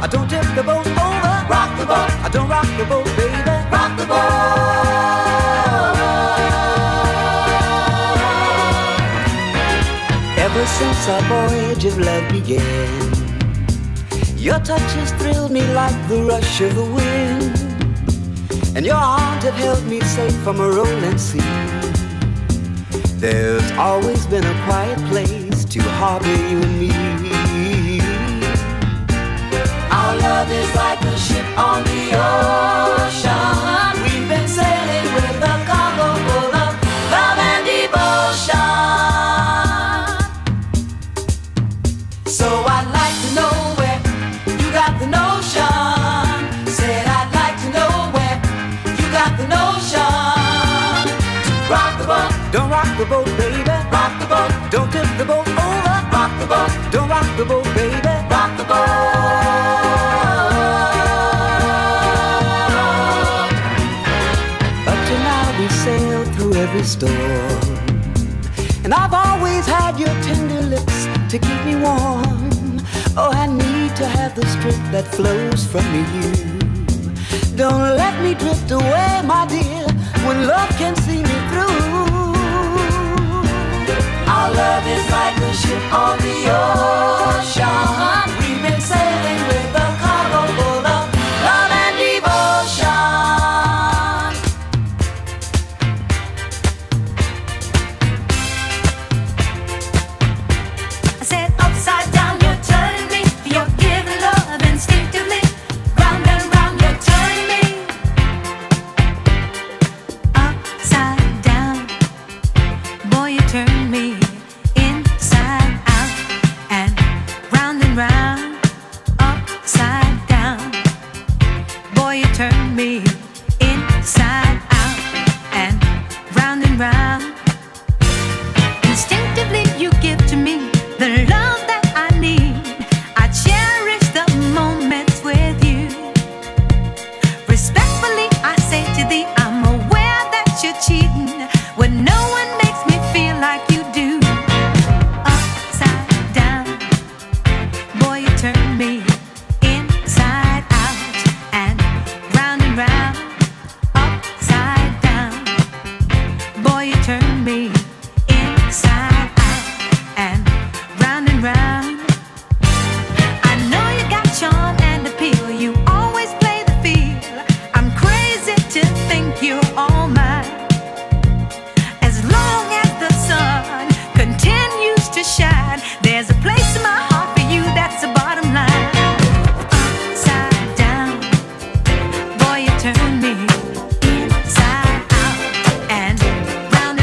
don't tip the boat over. Rock the boat. I don't rock the boat, baby. Rock the boat. Ever since our voyage of love began, your touch has thrilled me like the rush of the wind, and your arms have held me safe from a rolling sea. There's always been a quiet place to harbor you and me. Our love is like a ship on the ocean. We've been sailing with a cargo full of love and devotion. So I'd like to know where you got the notion. Said I'd like to know where you got the notion. Rock the boat. Don't rock the boat, baby. Rock the boat. Don't tip the boat over. Rock the boat. Don't rock the boat, baby. Rock the boat. Up to now we sailed through every storm, and I've always had your tender lips to keep me warm. Oh, I need to have the strength that flows from you. Don't let me drift away, my dear, when love can see me through. Our love is like a ship on the ocean. We've been sailing with a cargo full of love and devotion. I said upside down, you're turning me. You're giving love instinctively. Round and round, you're turning me. Upside down, boy, you turn me inside out and round upside down. Boy, you turn me inside out and round. Instinctively you give to me the love that I need. I cherish the moments with you. Respectfully I say to thee, I'm aware that you're cheating when no one makes me feel like you do. Upside down, boy, you turn me inside out and round. Upside down, boy, you turn me inside out and round. I know you got charm and appeal. You always play the field. I'm crazy to think you're all mine. As long as the sun continues to shine, there's a place in my heart for you, that's the bottom line. Upside down, boy, you turn me inside out and round.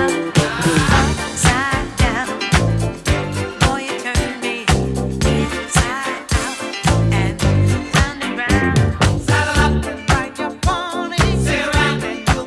Upside down, boy, you turn me inside out and round. Saddle up and ride your pony, sit around and go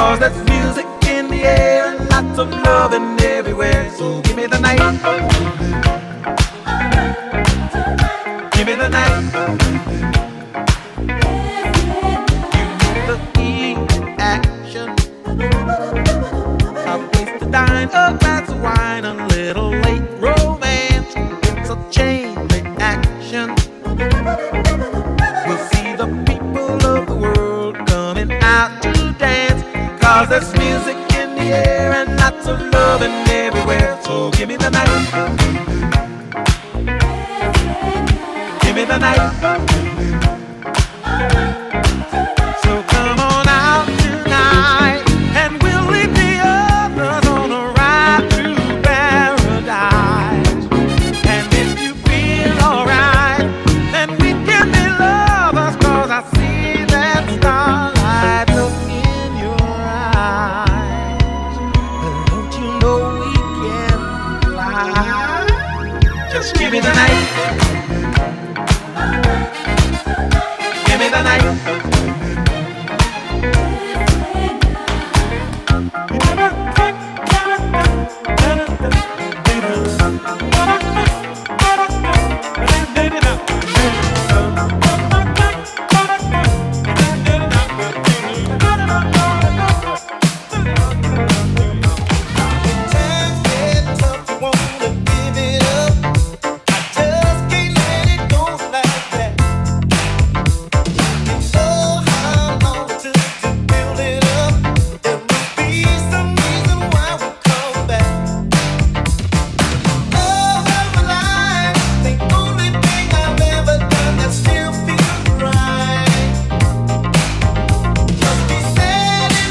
'cause there's music in the air and lots of loving everywhere. So give me the night. Give me the night. Give me the action. A place to dine, a glass of wine, a little late romance. It's a chain reaction. We'll see the people of the world coming out to dance, 'cause there's music in the air and lots of loving everywhere. So give me the night. Give me the night. So come on out tonight, and we'll leave the others on a ride through paradise. And if you feel alright, then we can be lovers, 'cause I see that starlight look in your eyes. But don't you know we can fly? Just give me the night. Give me the night. Still feel right. Must be sad.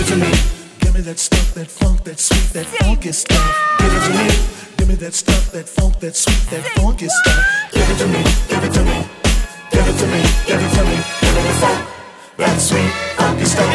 it to me. Give me that stuff, that funk, that sweet, that funky stuff. Give it to me. Give me that stuff, that funk, that sweet, that funky stuff. Give it to me, give it to me. Give it to me, give it to me. Give me the funk, that sweet, funky stuff.